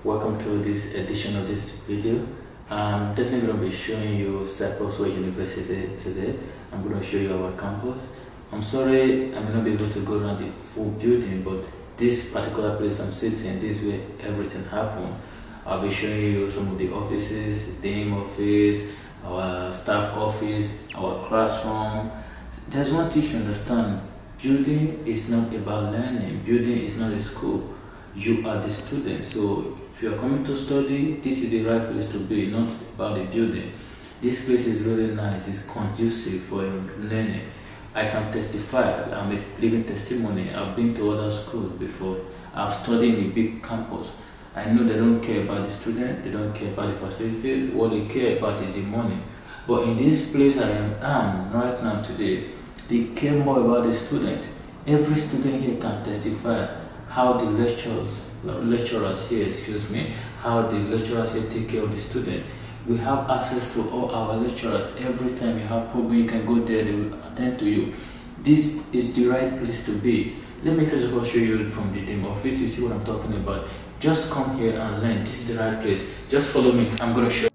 Welcome to this edition of this video. I'm definitely going to be showing you Cyprus Way University today. I'm going to show you our campus. I'm sorry I may not be able to go around the full building, but this particular place I'm sitting, this is where everything happened. I'll be showing you some of the offices, the dean office, our staff office, our classroom. There's one thing you understand: building is not about learning, building is not a school. You are the student, so if you are coming to study, this is the right place to be, not about the building. This place is really nice, it's conducive for learning. I can testify, I'm a living testimony. I've been to other schools before, I've studied in a big campus. I know they don't care about the student, they don't care about the facilities, what they care about is the money. But in this place I am right now today, they care more about the student. Every student here can testify how the lecturers here, how the lecturers here take care of the student. We have access to all our lecturers. Every time you have problem, you can go there, they will attend to you. This is the right place to be. Let me first of all show you from the dean office. You see what I'm talking about. Just come here and learn. This is the right place. Just follow me. I'm going to show you.